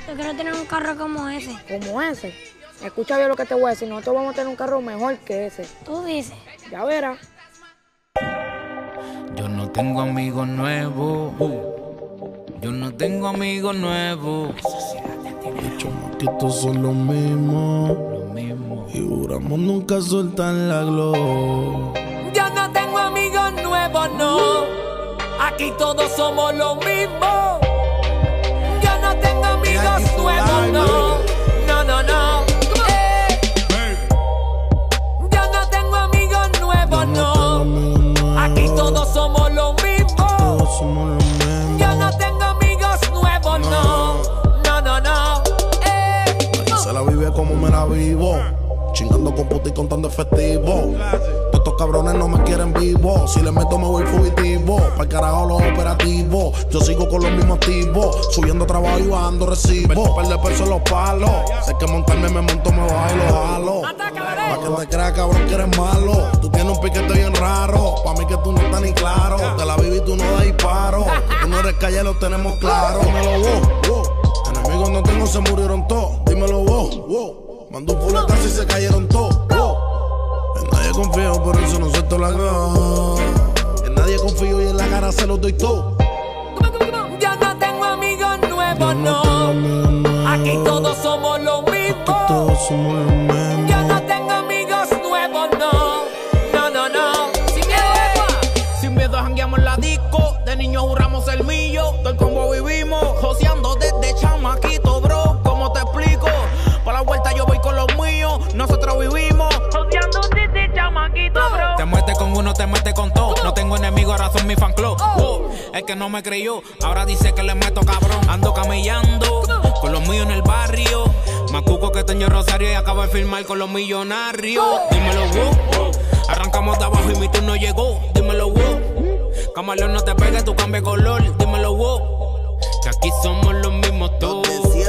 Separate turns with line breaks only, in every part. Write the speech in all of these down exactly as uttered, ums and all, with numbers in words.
Yo quiero tener un carro como ese.
¿Como ese? Escucha bien lo que te voy a decir. Nosotros vamos a tener un carro mejor que ese.
Tú dices.
Ya verás.
Yo no tengo amigos nuevos. Yo no tengo amigos nuevos.
Los chamaquitos son los mismos.
Lo mismo.
Y juramos nunca soltar la glow.
Yo no tengo amigos nuevos, no. Aquí todos somos los mismos. Yo no tengo amigos nuevos, no. No, no, no. Eh. Yo no tengo amigos nuevos, no. Aquí todos somos los mismos.
Todos somos los mismos.
Yo no tengo amigos nuevos, no. No, no, no. Eh.
Aquí se la vive como me la vivo. Chingando con puta y contando efectivo. Todos estos cabrones no me quieren vivo. Si le meto me voy fugitivo. Pa'l carajo los operativos. Yo sigo con los mismos activos. Subiendo trabajo y bajando recibo. Perder peso en los palos. Sé que montarme me monto, me bajo y lo jalo. Pa' que te creas, cabrón, que eres malo. Tú tienes un piquete bien raro. Pa' mí que tú no estás ni claro. Te la viví y tú no das disparo. Que tú no eres calle, lo tenemos claro. Dímelo vos, vos. Enemigos no tengo, se murieron todos. Dímelo vos, vos. Mandó un fuletazo y se cayeron todos. Oh. En nadie confío, por eso no suelto la cara. En nadie confío y en la cara se los doy todo.
Yo no tengo amigos nuevos, no. Aquí todos somos los mismos.
Todos somos los mismos.
Yo no tengo amigos nuevos, no. No, no, no. Sin miedo,
Sin miedo jangueamos en la disco. De niños juramos el millo. Del combo vivimos. Joseando desde chamaquito, bro. ¿Cómo te explico? Para la vuelta yo voy con los míos. Nosotros vivimos joseando desde chamaquito, bro. Te metes con uno, te metes con todo. No tengo enemigos, ahora son mi fan club. Oh. El que no me creyó, ahora dice que le meto cabrón. Ando camellando con los míos en el barrio. Macuco que tengo Rosario y acabo de firmar con los millonarios. Dímelo, wow. Arrancamos de abajo y mi turno llegó. Dímelo, wow. Camaleón, no te pegues, tú cambia color. Dímelo, wow. Que aquí somos los mismos todos.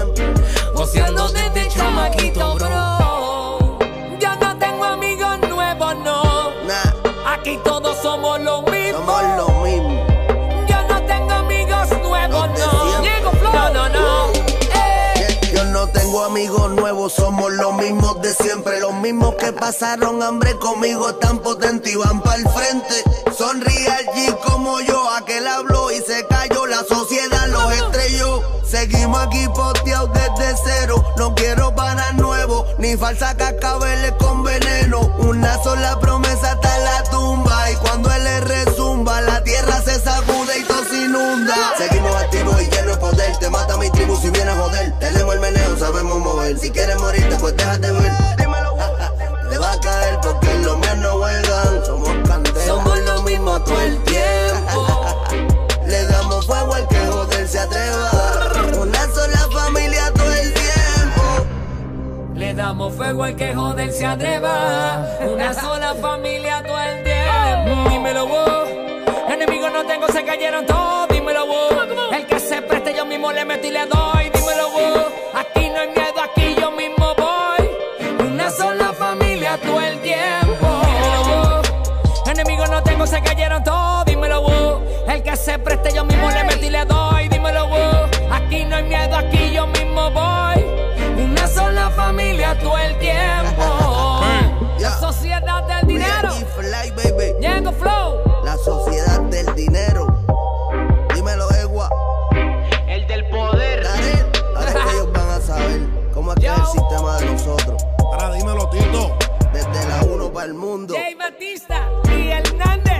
joseando desde chamaquito, bro. Yo no tengo amigos nuevos, no. Aquí todos somos los mismos.
Somos los mismos.
Yo no tengo amigos nuevos, no. Diego Flow. No, no, no. Eh.
Yo no tengo amigos nuevos, somos los mismos de siempre. Los mismos que pasaron hambre conmigo tan potente y van pa'l frente. Son real G como yo, aquel habló y se cayó. La sociedad los estrelló. Seguimos aquí posteados desde cero. No quiero para nuevo, ni falsa cascabeles con veneno. Una sola promesa hasta la tumba. Y cuando él le rezumba, la tierra se sacude y todo se inunda. Seguimos activos y llenos de poder. Te mata mi tribu si vienes a joder. Tenemos el meneo, sabemos mover. Si quieres morirte, pues déjate ver. Dímelo. Te va a caer porque los míos no juegan. Somos candela.
Somos lo mismo todo el tiempo.
Le damos fuego al que joder se atreva. Una sola familia todo el tiempo.
Le damos fuego al que joder se atreva. Una sola familia todo el tiempo. Dímelo, wow. Enemigos no tengo, se cayeron todos. Dímelo, wow. El que se preste yo mismo le meto y le doy. Dímelo, wow. Aquí no hay miedo, aquí yo mismo voy. Una sola familia todo el tiempo. Dímelo, wow. Enemigos no tengo, se cayeron todos. Dímelo, wow. El que se preste yo mismo le meto y le doy. Dímelo, wow. Aquí no hay miedo, aquí yo mismo voy. Una sola familia todo el tiempo. La sociedad del dinero. Diego Flow.
La sociedad del dinero. Dímelo, Egua.
El del poder.
Dale. Ahora es que ellos van a saber cómo es que es el sistema de nosotros.
Ahora dímelo, Tito.
Desde la uno para el mundo.
Jay Batista y Hernández.